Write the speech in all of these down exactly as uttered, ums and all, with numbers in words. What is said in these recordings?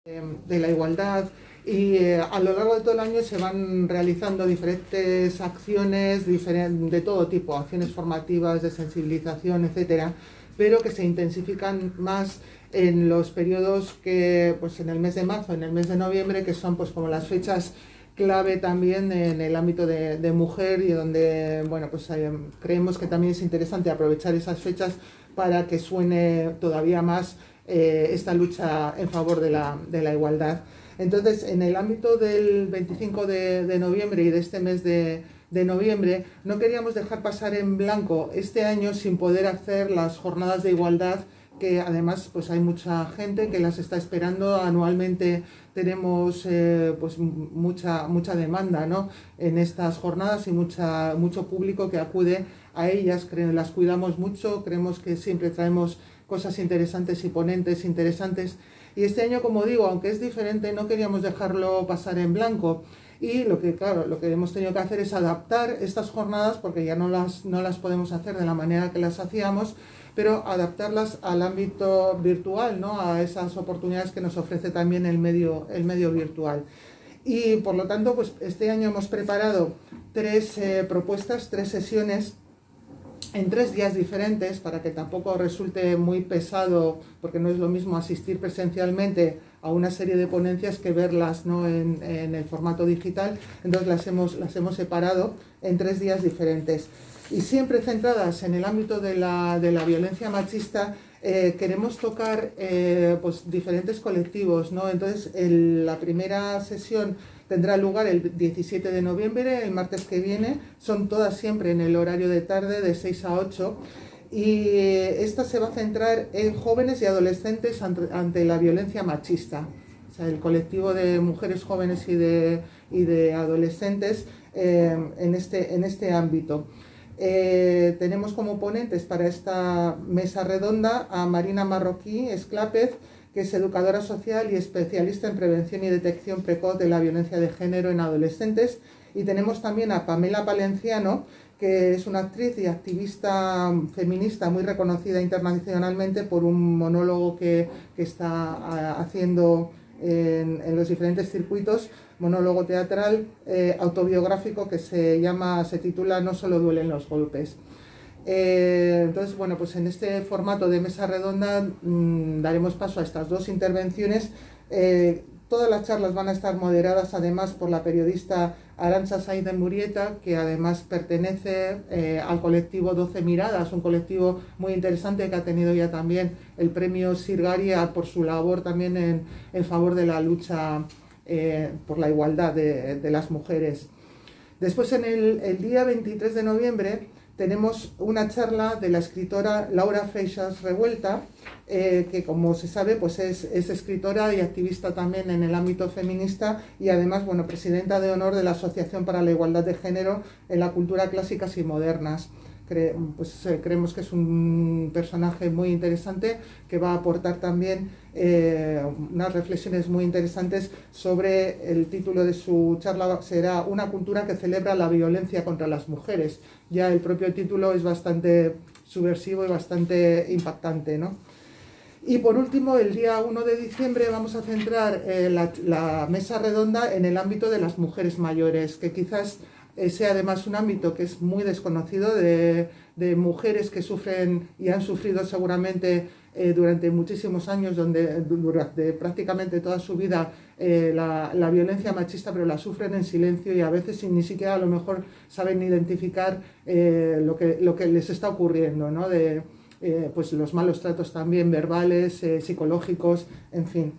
de la igualdad, y eh, a lo largo de todo el año se van realizando diferentes acciones diferen- de todo tipo, acciones formativas, de sensibilización, etcétera, pero que se intensifican más en los periodos que, pues en el mes de marzo, en el mes de noviembre, que son pues como las fechas clave también en el ámbito de, de mujer, y donde, bueno, pues eh, creemos que también es interesante aprovechar esas fechas para que suene todavía más eh, esta lucha en favor de la, de la igualdad. Entonces, en el ámbito del veinticinco de, de noviembre y de este mes de, de noviembre, no queríamos dejar pasar en blanco este año sin poder hacer las jornadas de igualdad, que además pues hay mucha gente que las está esperando. Anualmente tenemos eh, pues mucha, mucha demanda, ¿no?, en estas jornadas, y mucha, mucho público que acude a ellas. Las cuidamos mucho, creemos que siempre traemos cosas interesantes y ponentes interesantes. Y este año, como digo, aunque es diferente, no queríamos dejarlo pasar en blanco. Y lo que, claro, lo que hemos tenido que hacer es adaptar estas jornadas, porque ya no las, no las podemos hacer de la manera que las hacíamos, pero adaptarlas al ámbito virtual, ¿no?, a esas oportunidades que nos ofrece también el medio, el medio virtual. Y por lo tanto, pues este año hemos preparado tres eh, propuestas, tres sesiones en tres días diferentes, para que tampoco resulte muy pesado, porque no es lo mismo asistir presencialmente a una serie de ponencias que verlas, ¿no?, en, en el formato digital. Entonces las hemos, las hemos separado en tres días diferentes. Y siempre centradas en el ámbito de la, de la violencia machista. Eh, queremos tocar eh, pues, diferentes colectivos, ¿no? Entonces, el, la primera sesión tendrá lugar el diecisiete de noviembre, el martes que viene. Son todas siempre en el horario de tarde, de seis a ocho. Y esta se va a centrar en jóvenes y adolescentes ante, ante la violencia machista. O sea, el colectivo de mujeres jóvenes y de, y de adolescentes eh, en, este, en este ámbito. Eh, tenemos como ponentes para esta mesa redonda a Marina Marroquí Esclápez, que es educadora social y especialista en prevención y detección precoz de la violencia de género en adolescentes. Y tenemos también a Pamela Palenciano, que es una actriz y activista feminista muy reconocida internacionalmente por un monólogo que, que está haciendo en, en los diferentes circuitos, monólogo teatral eh, autobiográfico, que se llama, se titula No solo duelen los golpes. Eh, entonces, bueno, pues en este formato de mesa redonda mmm, daremos paso a estas dos intervenciones. Eh, todas las charlas van a estar moderadas además por la periodista Arantxa Sainz de Murieta, que además pertenece eh, al colectivo doce Miradas, un colectivo muy interesante que ha tenido ya también el premio Sirgaria por su labor también en, en favor de la lucha eh, por la igualdad de, de las mujeres. Después, en el, el día veintitrés de noviembre, tenemos una charla de la escritora Laura Freixas Revuelta, eh, que, como se sabe, pues es, es escritora y activista también en el ámbito feminista, y además, bueno, presidenta de honor de la Asociación para la Igualdad de Género en la Cultura Clásicas y Modernas. Cre pues, eh, creemos que es un personaje muy interesante, que va a aportar también eh, unas reflexiones muy interesantes sobre el título de su charla. Será Una cultura que celebra la violencia contra las mujeres. Ya el propio título es bastante subversivo y bastante impactante, ¿no? Y por último, el día uno de diciembre vamos a centrar eh, la, la mesa redonda en el ámbito de las mujeres mayores, que quizás sea además un ámbito que es muy desconocido, de, de mujeres que sufren y han sufrido seguramente eh, durante muchísimos años, donde durante prácticamente toda su vida eh, la, la violencia machista, pero la sufren en silencio, y a veces sin ni siquiera a lo mejor saben identificar eh, lo, que, lo que les está ocurriendo, ¿no? De, eh, pues los malos tratos también verbales, eh, psicológicos, en fin.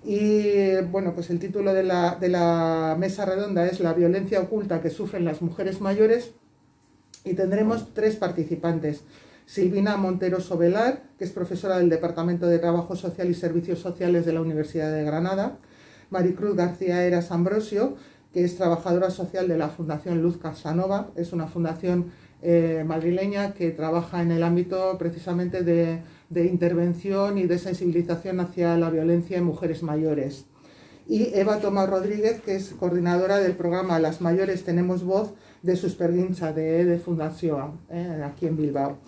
Y bueno, pues el título de la, de la mesa redonda es La violencia oculta que sufren las mujeres mayores, y tendremos tres participantes. Silvina Montero Sobelar, que es profesora del Departamento de Trabajo Social y Servicios Sociales de la Universidad de Granada. Maricruz García Heras Ambrosio, que es trabajadora social de la Fundación Luz Casanova. Es una fundación eh, madrileña que trabaja en el ámbito precisamente de, de intervención y de sensibilización hacia la violencia en mujeres mayores. Y Eva Tomás Rodríguez, que es coordinadora del programa Las Mayores Tenemos Voz de Susperguincha, de, de Fundación, eh, aquí en Bilbao.